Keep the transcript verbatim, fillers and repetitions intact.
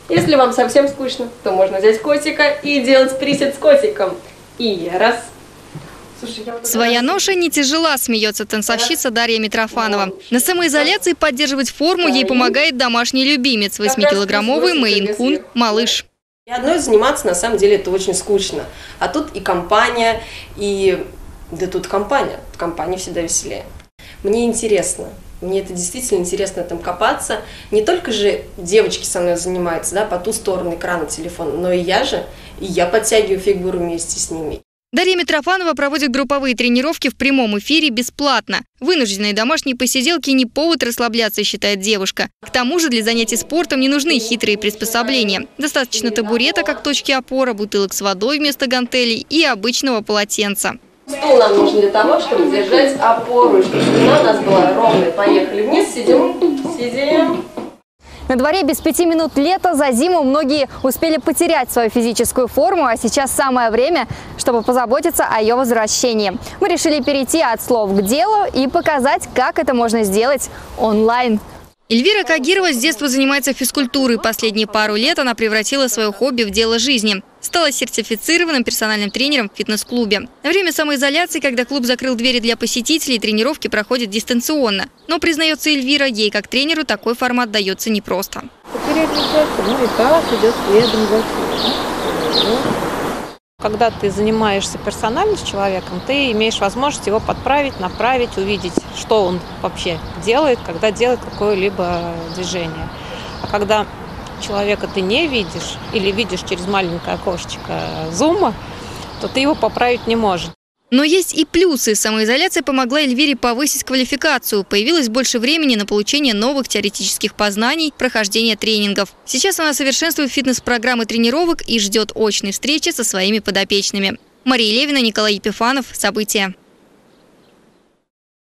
Если вам совсем скучно, то можно взять котика и делать присед с котиком. И раз. Слушай, я вот Своя ноша не тяжела, смеется танцовщица Дарья Митрофанова. На самоизоляции поддерживать форму ей помогает домашний любимец, восьмикилограммовый мейн-кун малыш. И одной заниматься, на самом деле, это очень скучно. А тут и компания, и... Да тут компания. В компании всегда веселее. Мне интересно. Мне это действительно интересно там копаться. Не только же девочки со мной занимаются, да, по ту сторону экрана телефона, но и я же. И я подтягиваю фигуру вместе с ними. Дарья Митрофанова проводит групповые тренировки в прямом эфире бесплатно. Вынужденные домашние посиделки не повод расслабляться, считает девушка. К тому же для занятий спортом не нужны хитрые приспособления. Достаточно табурета как точки опоры, бутылок с водой вместо гантелей и обычного полотенца. Стул нам нужен для того, чтобы держать опору, чтобы спина у нас была ровной. Поехали вниз, сидим, сидим. На дворе без пяти минут лета, за зиму многие успели потерять свою физическую форму, а сейчас самое время, чтобы позаботиться о ее возвращении. Мы решили перейти от слов к делу и показать, как это можно сделать онлайн. Эльвира Кагирова с детства занимается физкультурой. Последние пару лет она превратила свое хобби в дело жизни. Стала сертифицированным персональным тренером в фитнес-клубе. На время самоизоляции, когда клуб закрыл двери для посетителей, тренировки проходят дистанционно. Но, признается Эльвира, ей как тренеру такой формат дается непросто. Ну и так идет следом за всем. Когда ты занимаешься персонально с человеком, ты имеешь возможность его подправить, направить, увидеть, что он вообще делает, когда делает какое-либо движение. А когда человека ты не видишь или видишь через маленькое окошечко зума, то ты его поправить не можешь. Но есть и плюсы. Самоизоляция помогла Эльвире повысить квалификацию. Появилось больше времени на получение новых теоретических познаний, прохождение тренингов. Сейчас она совершенствует фитнес-программы тренировок и ждет очной встречи со своими подопечными. Мария Левина, Николай Епифанов. События.